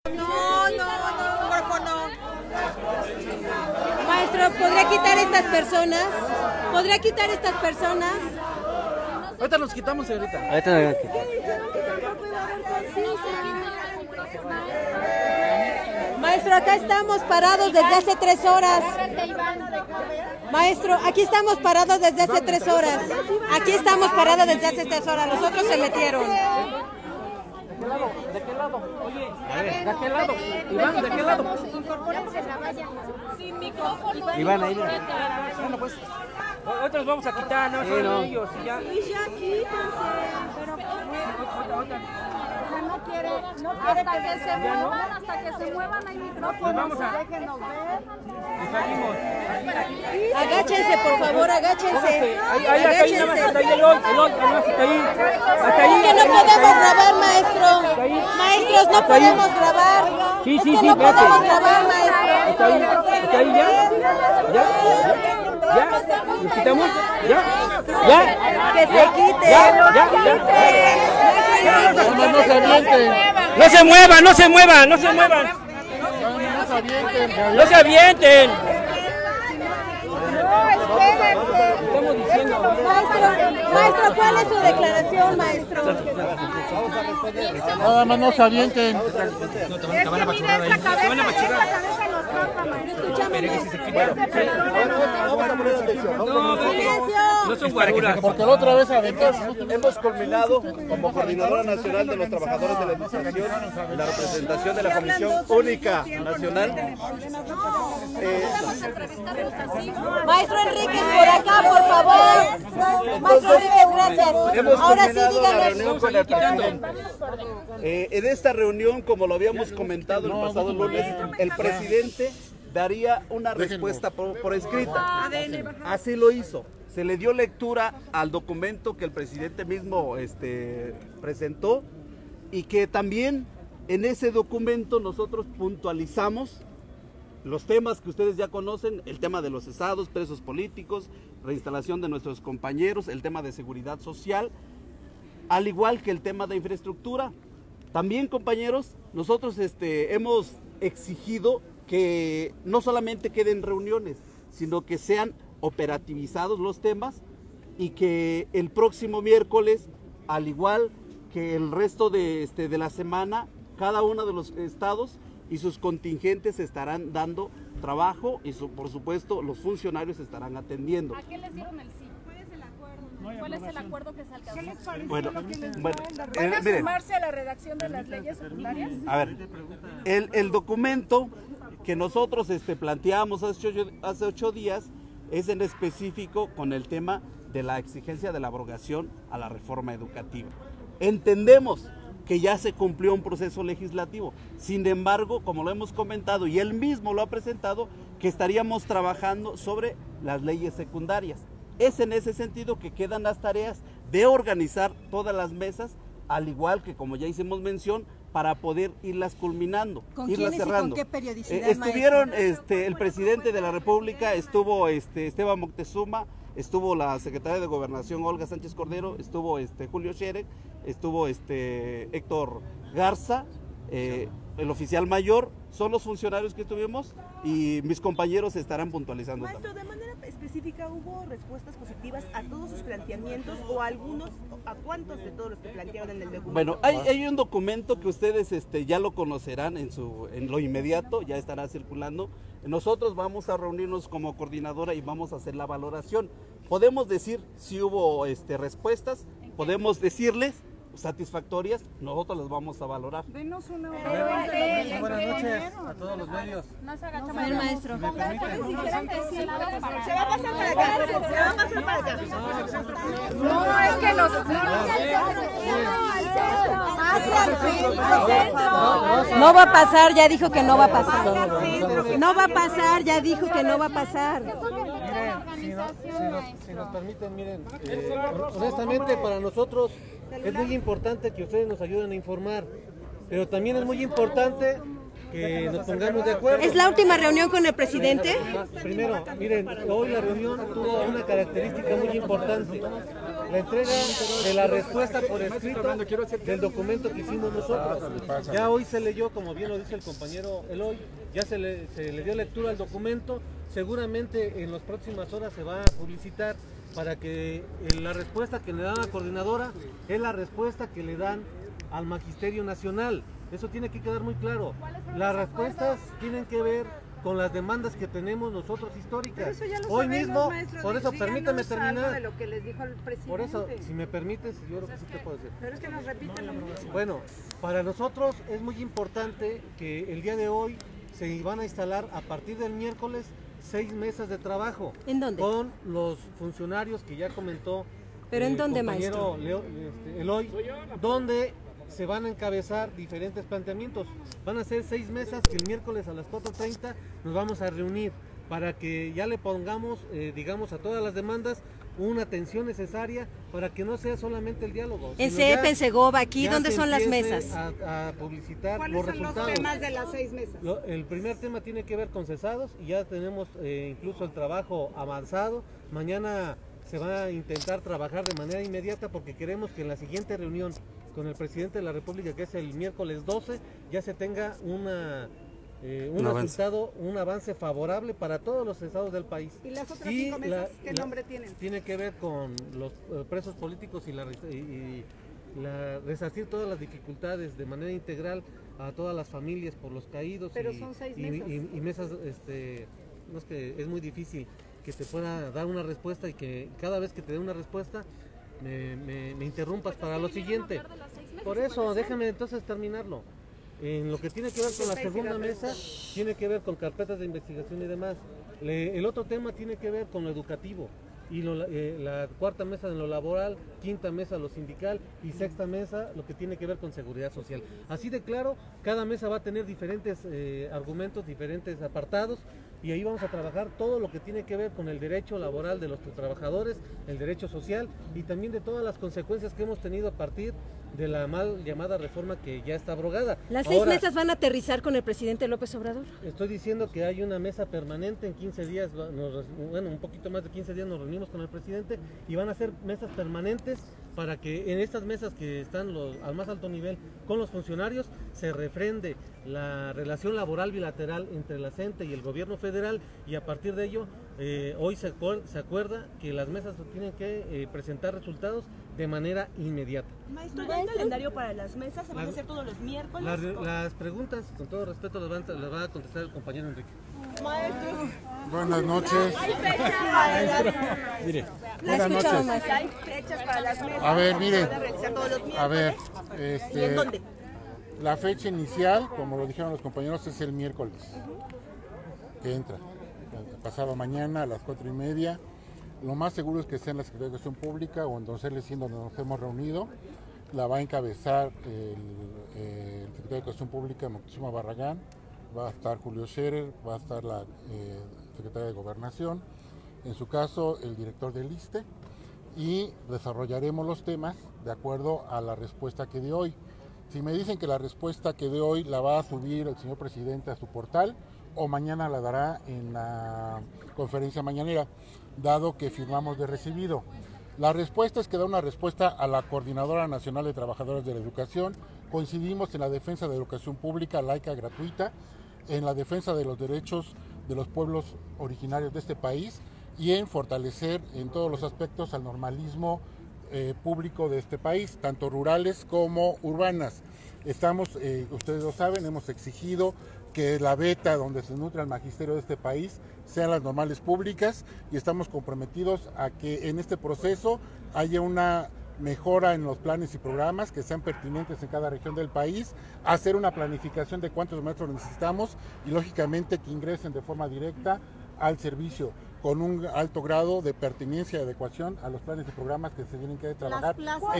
Maestro, ¿podría quitar estas personas? ¿Podría quitar estas personas? Ahorita los quitamos, señorita. Ahorita nos Maestro, acá estamos parados desde hace 3 horas. Maestro, aquí estamos parados desde hace 3 horas. Aquí estamos parados desde hace 3 horas. Los otros se metieron. ¿De qué lado? Oye, a ver, ¿de qué lado? Iván, ¿de qué lado? Sin micrófono. Iván, ahí. Bueno, pues, ahorita los vamos a quitar, no son ellos y ya. Y ya quítense. No quiere hasta que se muevan, hasta que se muevan hay micrófonos. Vamos a... Déjenos ver. Y salimos. Agáchense, por favor, agáchense. Ahí, hasta ahí, nada más, hasta ahí, el ol, hasta ahí. Hasta ahí. Es que no podemos grabar, maestro. Maestros, no podemos grabar. Sí, sí, Es que sí, no espérate. podemos grabar, maestro. Hasta ahí, ya. ¿Los quitamos? ¿Ya? Que se quite. No se muevan, no se muevan, no se muevan. No se avienten. Estamos diciendo. Maestro, ¿cuál es su declaración, maestro? Nada más no se avienten. Te van a apachurrar ahí. Te van a apachurrar. Vamos a poner atención. No son guaruras. Porque la otra vez aventamos. Hemos culminado como Coordinadora Nacional de los Trabajadores de la Administración la representación de la Comisión Única Nacional. Maestro Enríquez, por acá, por favor. Maestro Enríquez, gracias. Hemos Ahora sí, culminado la díganos. reunión con el presidente. En esta reunión, como lo habíamos comentado el pasado lunes, el presidente daría una respuesta por escrita. Así lo hizo. Se le dio lectura al documento que el presidente mismo presentó y que también en ese documento nosotros puntualizamos los temas que ustedes ya conocen, el tema de los cesados, presos políticos, reinstalación de nuestros compañeros, el tema de seguridad social, al igual que el tema de infraestructura. También, compañeros, nosotros hemos exigido que no solamente queden reuniones, sino que sean operativizados los temas y que el próximo miércoles, al igual que el resto de la semana, cada uno de los estados y sus contingentes estarán dando trabajo y por supuesto los funcionarios estarán atendiendo. ¿A qué les dieron el sí? ¿Cuál es el acuerdo que se alcanzó? Bueno, ¿Van a miren, sumarse a la redacción de las leyes secundarias? a ver, el documento que nosotros planteamos hace 8 días es en específico con el tema de la exigencia de la abrogación a la reforma educativa. Entendemos que ya se cumplió un proceso legislativo, sin embargo, como lo hemos comentado y él mismo lo ha presentado, que estaríamos trabajando sobre las leyes secundarias. Es en ese sentido que quedan las tareas de organizar todas las mesas, al igual que como ya hicimos mención, para poder irlas culminando, ¿Con irlas quiénes cerrando. y con qué periodicidad, Estuvieron maestro? el presidente de la República, estuvo Esteban Moctezuma, estuvo la secretaria de Gobernación Olga Sánchez Cordero, estuvo Julio Scherer, estuvo Héctor Garza, el oficial mayor, son los funcionarios que tuvimos y mis compañeros estarán puntualizando. Maestro, de manera específica, ¿hubo respuestas positivas a todos sus planteamientos o a algunos, a cuántos de todos los que plantearon en el documento? Bueno, hay un documento que ustedes ya lo conocerán en lo inmediato, ya estará circulando. Nosotros vamos a reunirnos como coordinadora y vamos a hacer la valoración. Podemos decir si hubo respuestas, podemos decirles satisfactorias, nosotros las vamos a valorar. Denos una Buenas noches a todos los medios. No se agacha, A ver, maestro. Se va a pasar para acá, se va a pasar para acá. No, es que No va a pasar, ya dijo que no va a pasar. No va a pasar, ya dijo que no va a pasar. Si nos permiten, miren, honestamente para nosotros es muy importante que ustedes nos ayuden a informar, pero también es muy importante que nos pongamos de acuerdo. ¿Es la última reunión con el presidente? Primero, miren, hoy la reunión tuvo una característica muy importante. la entrega de la respuesta por escrito del documento que hicimos nosotros. Ya hoy se leyó, como bien lo dice el compañero Eloy, ya se le dio lectura al documento. Seguramente en las próximas horas se va a publicitar para que la respuesta que le dan a la coordinadora es la respuesta que le dan al Magisterio Nacional. Eso tiene que quedar muy claro. Las respuestas tienen que ver con las demandas que tenemos nosotros históricas. Eso ya lo Hoy sabemos, mismo, maestro, por eso permítame díganos algo terminar. de lo que les dijo el presidente. Por eso, si me permites, yo creo que sí te puedo decir. Pero es que nos repiten lo mismo. Bueno, para nosotros es muy importante que el día de hoy se van a instalar a partir del miércoles 6 mesas de trabajo. ¿En dónde? Con los funcionarios que ya comentó. ¿Pero en dónde, compañero Eloy, donde se van a encabezar diferentes planteamientos. Van a ser 6 mesas que el miércoles a las 4:30 nos vamos a reunir para que ya le pongamos, digamos, a todas las demandas una atención necesaria para que no sea solamente el diálogo. En sino CEP, en Segoba, aquí, ya ¿dónde se son las empiece mesas? A publicitar ¿Cuáles los son resultados. los temas de las 6 mesas? El primer tema tiene que ver con cesados y ya tenemos incluso el trabajo avanzado. Mañana se va a intentar trabajar de manera inmediata porque queremos que en la siguiente reunión con el presidente de la República, que es el miércoles 12, ya se tenga un resultado, un avance favorable para todos los estados del país. ¿Y las otras 5 mesas qué nombre tienen? Tiene que ver con los presos políticos y resarcir todas las dificultades de manera integral a todas las familias por los caídos. Pero son 6 mesas. Y mesas, no es que es muy difícil que te pueda dar una respuesta y que cada vez que te dé una respuesta me interrumpas para lo siguiente. Por eso, déjame entonces terminarlo. En lo que tiene que ver con la segunda mesa, tiene que ver con carpetas de investigación y demás. El otro tema tiene que ver con lo educativo. Y la cuarta mesa en lo laboral, quinta mesa lo sindical y sexta mesa lo que tiene que ver con seguridad social. Así de claro, cada mesa va a tener diferentes argumentos, diferentes apartados y ahí vamos a trabajar todo lo que tiene que ver con el derecho laboral de los trabajadores, el derecho social y también de todas las consecuencias que hemos tenido a partir de la mal llamada reforma que ya está abrogada. ¿Las 6 mesas van a aterrizar con el presidente López Obrador? Estoy diciendo que hay una mesa permanente en 15 días, un poquito más de 15 días nos reunimos con el presidente y van a ser mesas permanentes para que en estas mesas que están al más alto nivel con los funcionarios se refrende la relación laboral bilateral entre la CENTE y el gobierno federal y a partir de ello hoy se acuerda que las mesas tienen que presentar resultados de manera inmediata. Maestro, ¿ya hay calendario para las mesas? ¿Se van a hacer todos los miércoles? Las preguntas, con todo respeto, las va a contestar el compañero Enrique. Maestro. Buenas noches. ¿Hay fechas para las mesas? Mire, Buenas noches. ¿Hay fechas para las mesas? A ver, mire. ¿Se van a realizar todos los miércoles? A ver, ¿Y en dónde? la fecha inicial, como lo dijeron los compañeros, es el miércoles que entra. Pasado mañana a las 4:30. Lo más seguro es que sea en la Secretaría de Educación Pública o en Donceles, donde nos hemos reunido. La va a encabezar el secretario de Educación Pública, Moctezuma Barragán. Va a estar Julio Scherer, va a estar la secretaria de Gobernación. En su caso, el director del ISSSTE. Y desarrollaremos los temas de acuerdo a la respuesta que dé hoy. Si me dicen que la respuesta que dé hoy la va a subir el señor presidente a su portal o mañana la dará en la conferencia mañanera, dado que firmamos de recibido. La respuesta es que da una respuesta a la Coordinadora Nacional de Trabajadores de la Educación. Coincidimos en la defensa de la educación pública, laica, gratuita, en la defensa de los derechos de los pueblos originarios de este país y en fortalecer en todos los aspectos al normalismo público de este país, tanto rurales como urbanas. Estamos, ustedes lo saben, hemos exigido que la beta donde se nutre el magisterio de este país sean las normales públicas y estamos comprometidos a que en este proceso haya una mejora en los planes y programas que sean pertinentes en cada región del país, hacer una planificación de cuántos maestros necesitamos y lógicamente que ingresen de forma directa al servicio con un alto grado de pertinencia y adecuación a los planes y programas que se tienen que trabajar.